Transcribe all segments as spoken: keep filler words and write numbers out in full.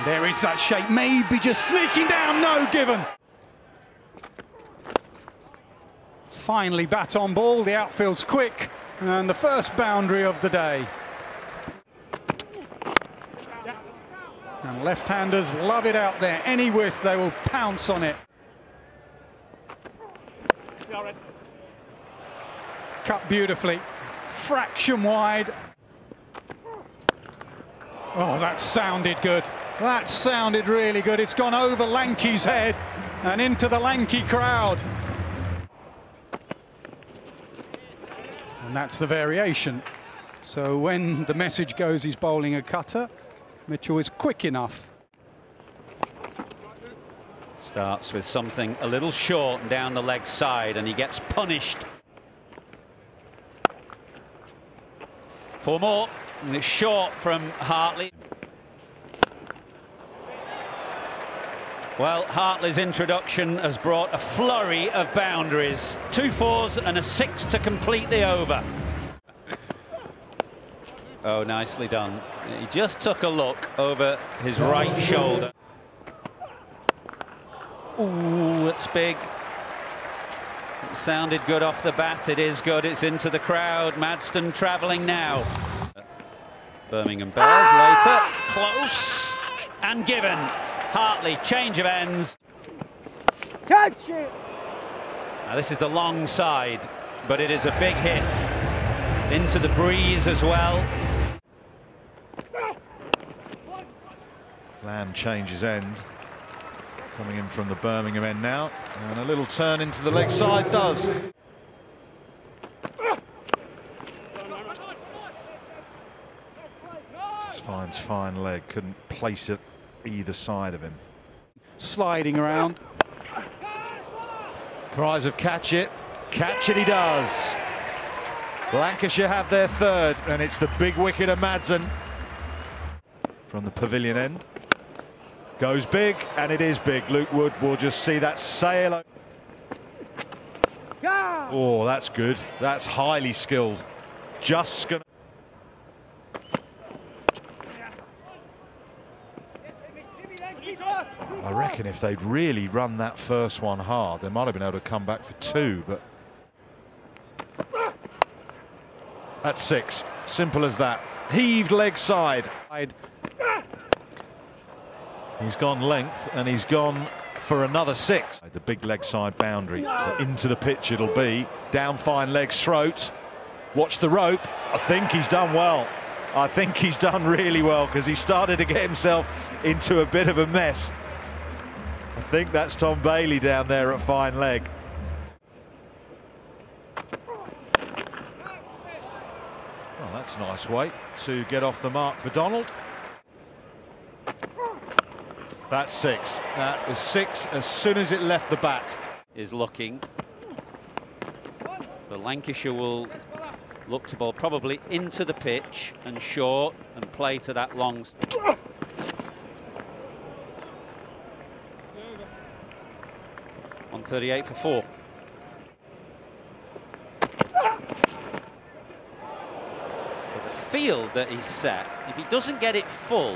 There is that shape, maybe just sneaking down, no given. Finally bat on ball, the outfield's quick, and the first boundary of the day. And left-handers love it out there, any width they will pounce on it. Cut beautifully, fraction wide. Oh, that sounded good. That sounded really good. It's gone over Lanky's head and into the Lanky crowd. And that's the variation. So when the message goes he's bowling a cutter, Mitchell is quick enough. Starts with something a little short and down the leg side, and he gets punished. Four more, and it's short from Hartley. Well, Hartley's introduction has brought a flurry of boundaries. Two fours and a six to complete the over. Oh, nicely done. He just took a look over his right shoulder. Ooh, it's big. It sounded good off the bat. It is good. It's into the crowd. Madston travelling now. Birmingham Bells later. Close and given. Hartley, change of ends. Catch it! Now this is the long side, but it is a big hit. Into the breeze as well. Lamb changes end. Coming in from the Birmingham end now. And a little turn into the leg side does. Just finds fine leg, couldn't place it either side of him. Sliding around. Cries of catch it. Catch it he does. Lancashire have their third, and it's the big wicket of Madsen from the pavilion end. Goes big, and it is big. Luke Wood will just see that sail. Oh, that's good. That's highly skilled. Just gonna. I reckon if they'd really run that first one hard, they might have been able to come back for two, but that's six. Simple as that. Heaved leg side. He's gone length, and he's gone for another six. The big leg side boundary. So into the pitch it'll be. Down fine leg throat. Watch the rope. I think he's done well. I think he's done really well, because he started to get himself into a bit of a mess. I think that's Tom Bailey down there at fine leg. Well, that's a nice way to get off the mark for Donald. That's six. That was six as soon as it left the bat. Is looking. The Lancashire will look to bowl probably into the pitch and short and play to that long. one thirty-eight for four. But the field that he's set, if he doesn't get it full,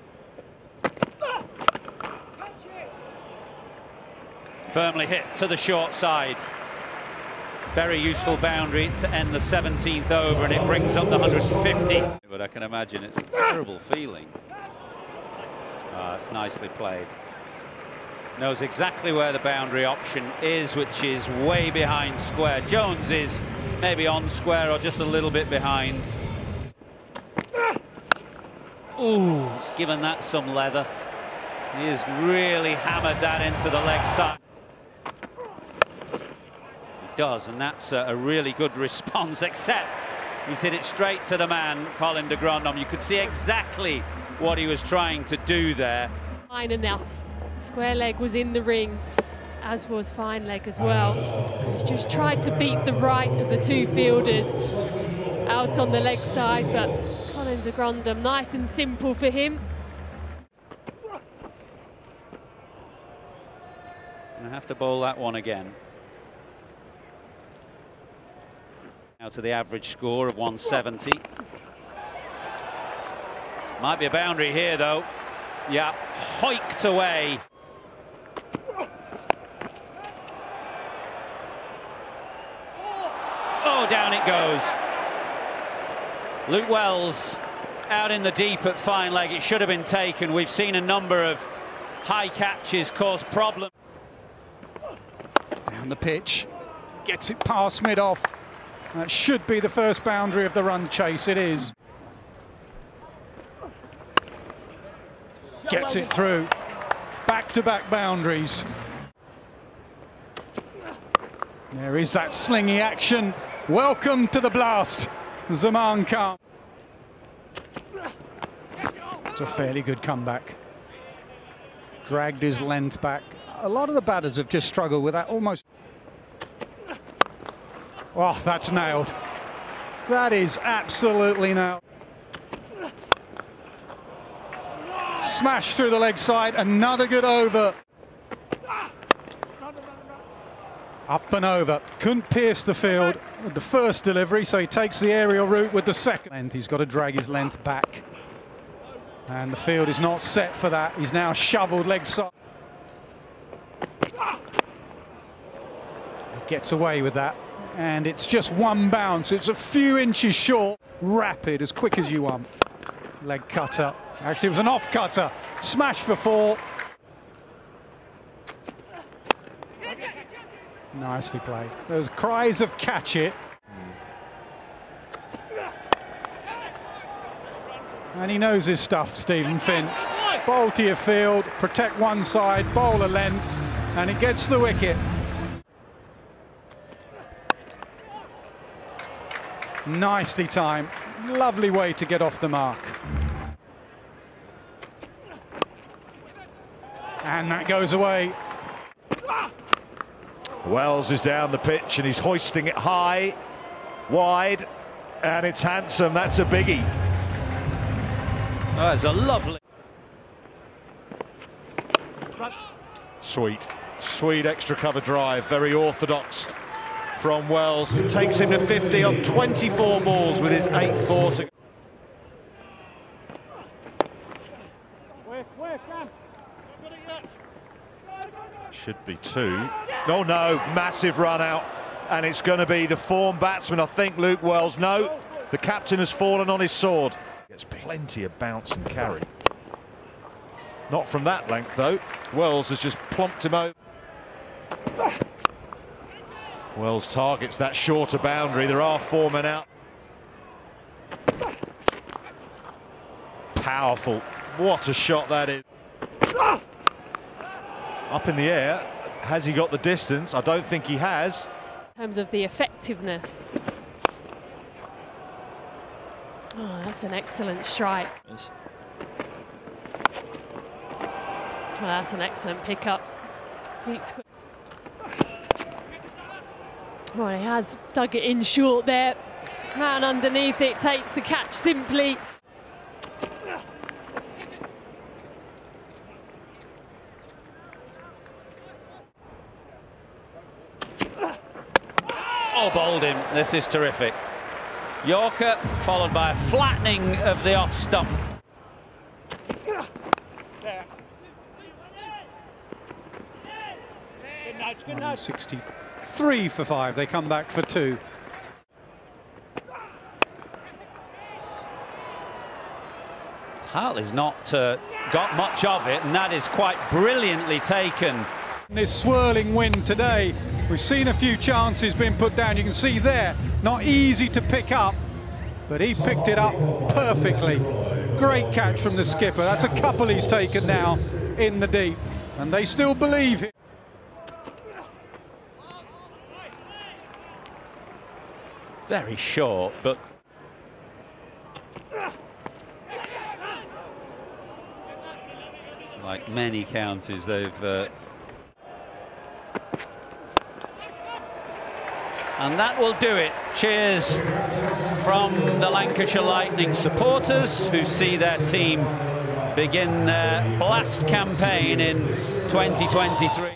firmly hit to the short side. Very useful boundary to end the seventeenth over, and it brings up the one hundred fifty. But I can imagine it's a terrible feeling. Ah, it's nicely played. Knows exactly where the boundary option is, which is way behind square. Jones is maybe on square or just a little bit behind. Ooh, it's given that some leather. He has really hammered that into the leg side. Does, and that's a, a really good response, except he's hit it straight to the man, Colin de Grandhomme. You could see exactly what he was trying to do there. Fine enough. Square leg was in the ring, as was fine leg as well. He's just tried to beat the right of the two fielders out on the leg side, but Colin de Grandhomme, nice and simple for him. I have to bowl that one again. Now to the average score of one seventy. Might be a boundary here, though. Yeah, hoiked away. Oh, down it goes. Luke Wells out in the deep at fine leg. It should have been taken. We've seen a number of high catches cause problems. Down the pitch, gets it past mid-off. That should be the first boundary of the run chase. It is. Gets it through. Back-to-back boundaries. There is that slingy action. Welcome to the blast, Zaman Khan. It's a fairly good comeback. Dragged his length back. A lot of the batters have just struggled with that almost. Oh, that's nailed. That is absolutely nailed. Smash through the leg side, another good over. Up and over, couldn't pierce the field with the first delivery, so he takes the aerial route with the second. And he's got to drag his length back. And the field is not set for that. He's now shoveled leg side. He gets away with that. And it's just one bounce. It's a few inches short. Rapid, as quick as you want. Leg cutter. Actually, it was an off cutter. Smash for four. Nicely played. Those cries of catch it. And he knows his stuff, Stephen Finn. Bowl to your field, protect one side, bowl a length, and it gets the wicket. Nicely timed. Lovely way to get off the mark. And that goes away. Wells is down the pitch and he's hoisting it high, wide, and it's handsome. That's a biggie. Oh, that's a lovely. Sweet, sweet extra cover drive. Very orthodox from Wells. It takes him to fifty of twenty-four balls with his eight four to go. Should be two. No, no, massive run out. And it's going to be the form batsman, I think, Luke Wells. No, the captain has fallen on his sword. Gets plenty of bounce and carry. Not from that length, though. Wells has just plonked him over. Wells targets that shorter boundary. There are four men out. Powerful. What a shot that is. Up in the air. Has he got the distance? I don't think he has. In terms of the effectiveness. Oh, that's an excellent strike. Well, that's an excellent pickup. Deep square. Well, he has dug it in short there. Man underneath it, takes the catch simply. Oh, bowled him. This is terrific. Yorker, followed by a flattening of the off stump. sixty-three for five. They come back for two. Hartley's not uh, got much of it, and that is quite brilliantly taken. This swirling wind today, we've seen a few chances being put down. You can see there, not easy to pick up, but he picked it up perfectly. Great catch from the skipper. That's a couple he's taken now in the deep, and they still believe it. Very short, but like many counties, they've uh... and that will do it. Cheers from the Lancashire Lightning supporters who see their team begin their blast campaign in twenty twenty-three.